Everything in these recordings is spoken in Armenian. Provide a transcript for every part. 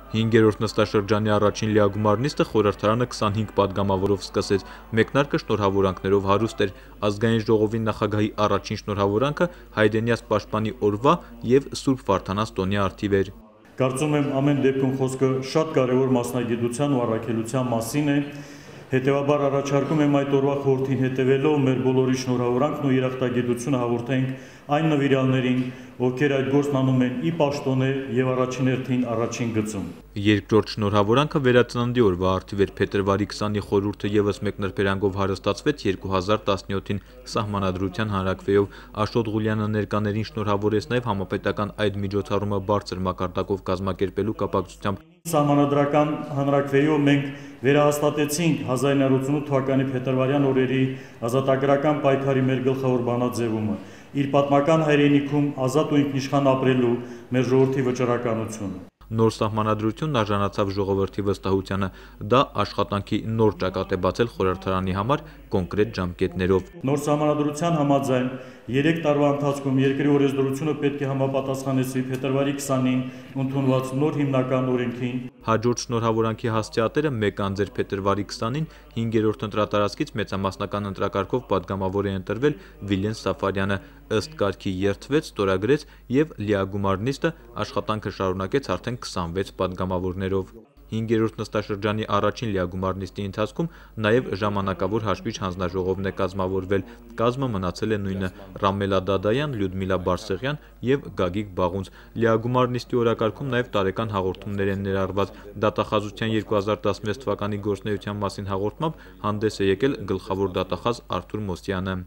5-րդ նստաշրջանի առաջին լիագումար նիստը խորհրդարանը 25 պատգամավորով սկսեց, մեկնարկը շնորհավորանքներով հարուստ էր, ազգային ժողովի նախագահի առաջին շնորհավորանքը Հայրենիաց պաշտպանի օրվա և Սուրբ Վարդանանց տոնի առթիվ էր։ Կարծում եմ ամեն դեպքում խոսքը շատ կարևոր մասնագիտության ու առաքելության մասին է, հետևաբար առաջարկում եմ այդ օրվա խորհրդին հետևելով մեր բոլորի շնորհավորանքն ու երախտագիտությունը հաղորդենք այն նվիրյալներին, ովքեր այդ գործն անում են ի պաշտոնե և առաջին հերթին առաջին գծում։ Երկրորդ շնորհավորանքը վերածննդի օրվա առթիվ էր, փետրվարի 20-ի խորհուրդը ևս մեկ նրբերանգով հարստացվեց 2017-ին Սահմանադրության հանրաքվեով։ Աշոտ Ղուլյանը ներկաներին շնորհավորեց նաև համապետական այդ միջոցառումը բարձր մակարդակով կազմակերպելու կապակցությամբ։ Սահմանադրական հանրաքվեով մենք վերահաստատեցինք 1988 թվականի փետրվարյան օրերի ազատագրական պայքարի մեր գլխավոր բանաձևումը, իր պատմական հայրենիքում ազատ ու ինքնիշխան ապրելու մեր ժողովրդի վճռականությունը։ Նոր սահմանադրությունն արժանացավ ժողովրդի վստահությանը, դա աշխատանքի նոր ճակատ է բացել խորհրդարանի համար կոնկրետ ժամկետներով։ Նոր սահմանադրության համաձայն 3 տարվա ընթացքում երկրի օրենսդրությունը պետք է համապատասխանեցվի փետրվարի 20-ին ընդունված նոր հիմնական օրենքին։ Հաջորդ շնորհավորանքի հասցեատերը մեկ անձեր փետրվարի 20-ին 5-րդ ընտրատարածքից մեծամասնական ընտրակարգով պատգամավոր է ընտրվել Վիլեն Սաֆարյանը, ըստ կարգի երդվեց, ստորագրեց և լիագումար նիստը աշխատանքը շարունակեց արդեն 26 պատգամավորներով։ 5-րդ նստաշրջանի առաջին լիագումար նիստի ընթացքում նաև ժամանակավոր հաշվիչ հանձնաժողովն է կազմավորվել։ Կազմը մնացել է նույնը՝ Ռամելա Դադայան, Լյուդմիլա Բարսեղյան և Գագիկ Բաղունց։ Լիագումար նիստի օրակարգում նաև տարեկան հաղորդումներ են ներառված։ Դատախազության 2016 թվականի գործունեության մասին հաղորդմամբ հանդես է եկել գլխավոր դատախազ Արթուր Մոսյանը։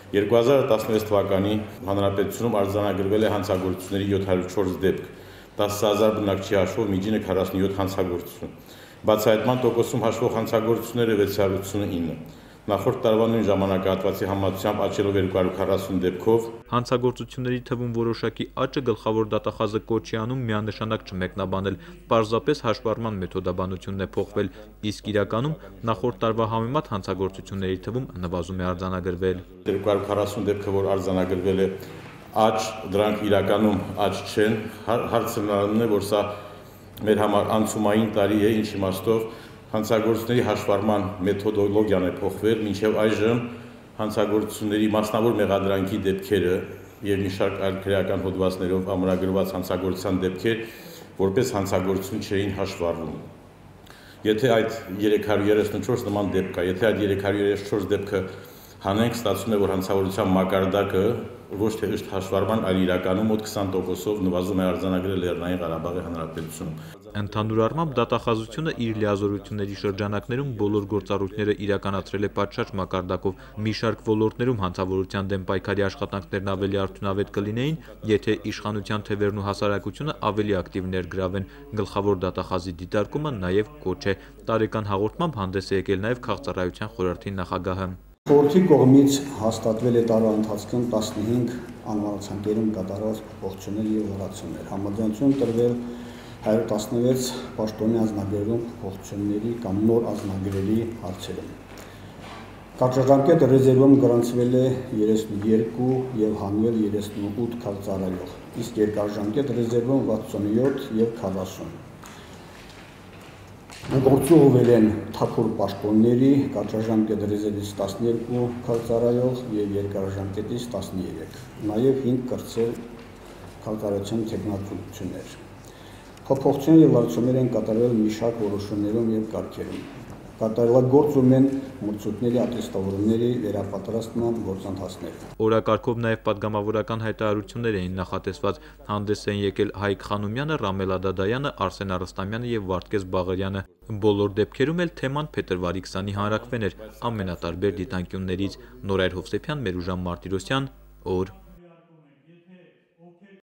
2016 թվականի հանրապետությունում արձանագրվել է հանցագործությունների 704 դեպք, 10,000 բնակչի հաշվով միջինը 47 հանցագործություն։ Բացահայտման տոկոսում հաշվող հանցագործությունները 689, նախորդ տարվա նույն ժամանակահատվածի համեմատությամբ աճելով 240 դեպքով։ Հանցագործությունների թվում որոշակի աճը գլխավոր դատախազը կոչ է անում միանշանակ չմեկնաբանել, պարզապես հաշվառման մեթոդաբանությունն է փոխվել, իսկ իրականում նախորդ տարվա համեմատ հանցագործությունների թվում նվազում է արձանագրվել։ 240 դեպքը, որ արձանագրվել է, աճ, դրանք իրականում աճ չեն, հարցը նրանն է, որ սա մեր համար անցումային տարի է, ինչ իմաստով հանցագործությունների հաշվառման մեթոդոլոգիան է փոխվել, մինչև այժմ հանցագործությունների մասնավոր մեղադրանքի դեպքերը և մի շարք այլ քրեական հոդվածներով ամրագրված հանցագործության դեպքեր որպես հանցագործություն չէին հաշվառվում։ Եթե այդ 334 նման դեպք կա, եթե այդ 334 դեպքը հանենք, ստացվում է, որ հանցավորության մակարդակը ոչ թե ըստ հաշվառման, այլ իրականում մոտ 20%-ով նվազում է արձանագրել Լեռնային Ղարաբաղի Հանրապետությունում։ Ընդհանուր առմամբ դատախազությունը իր լիազորությունների շրջանակներում բոլոր գործառույթները իրականացրել է պատշաճ մակարդակով։ Մի շարք ոլորտներում հանցավորության դեմ պայքարի աշխատանքներն ավելի արդյունավետ կլինեին, եթե իշխանության թևերն ու հասարակությունը ավելի ակտիվ ներգրավեն։ Գլխավոր դատախազի դիտարկումը նաև կոչ է։ Տարեկան հաղորդմամբ հանդես է եկել նաև Քաղաքծառայության խորհրդի նախագահը։ Խորհրդի կողմից հաստատվել է տարվա ընթացքում 15 անվանացանկերում կատարված փոփոխություններ և լրացումներ, համաձայնություն տրվել 116 պաշտոնի անձնագրերում փոփոխությունների կամ նոր անձնագրերի հարցերում։ Կարճաժամկետ ռեզերվում գրանցվել է 32 և հանվել 38 քաղաքծառայող, իսկ երկարաժամկետ ռեզերվում 67 և 40։ Գործուղվել են թափուր պաշտոնների, կարճաժամկետ ռեզերվից 12 քաղաքծառայող և երկարաժամկետից 13, նաև 5 կրտսեր քաղաքծառայության թեկնածություններ։ Փոփոխություններ և լրացումներ են կատարվել մի շարք որոշումներում և կարգերում։ Կատարելագործում են մրցույթների ատեստավորումների վերապատրաստման գործընթացները։ Օրակարգով նաև պատգամավորական հայտարարություններ էին նախատեսված։ Հանդես են եկել Հայկ Խանոմյանը, Ռամելա Դադայանը, Արսեն Արստամյանը և Վարդգես Բաղարյանը։ Բոլոր դեպքերում էլ թեման փետրվարի 20-ի հանրաքվեն էր ամենատարբեր դիտանկյուններից։ Նորայր Հովսեփյան, Մերուժան Մարտիրոսյան, օր։